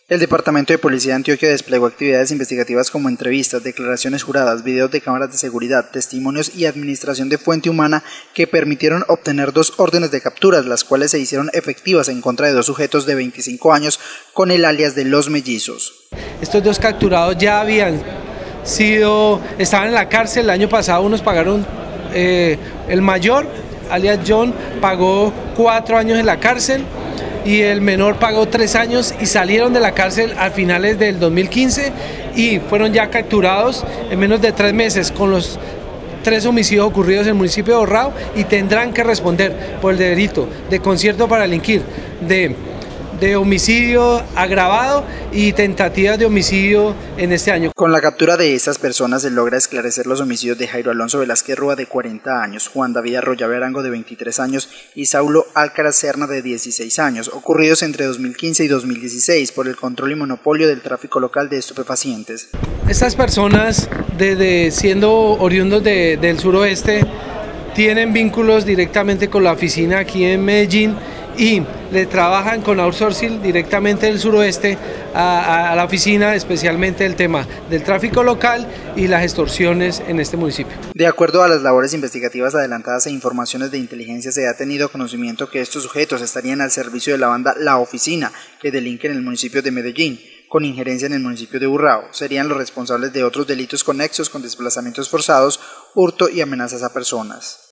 El Departamento de Policía de Antioquia desplegó actividades investigativas como entrevistas, declaraciones juradas, videos de cámaras de seguridad, testimonios y administración de fuente humana que permitieron obtener 2 órdenes de capturas, las cuales se hicieron efectivas en contra de 2 sujetos de 25 años con el alias de Los Mellizos. Estos 2 capturados ya estaban en la cárcel. El año pasado unos pagaron, el mayor, alias John, pagó 4 años en la cárcel. Y el menor pagó 3 años y salieron de la cárcel a finales del 2015 y fueron ya capturados en menos de 3 meses con los 3 homicidios ocurridos en el municipio de Borrao y tendrán que responder por el delito de concierto para delinquir, de homicidio agravado y tentativas de homicidio en este año. Con la captura de estas personas se logra esclarecer los homicidios de Jairo Alonso Velázquez Rúa de 40 años, Juan David Arroyave Arango de 23 años y Saulo Alcaraz Serna de 16 años, ocurridos entre 2015 y 2016 por el control y monopolio del tráfico local de estupefacientes. Estas personas, siendo oriundos del suroeste, tienen vínculos directamente con la oficina aquí en Medellín y le trabajan con outsourcing directamente del suroeste a la oficina, especialmente el tema del tráfico local y las extorsiones en este municipio. De acuerdo a las labores investigativas adelantadas e informaciones de inteligencia, se ha tenido conocimiento que estos sujetos estarían al servicio de la banda La Oficina, que delinque en el municipio de Medellín, con injerencia en el municipio de Borrao. Serían los responsables de otros delitos conexos con desplazamientos forzados, hurto y amenazas a personas.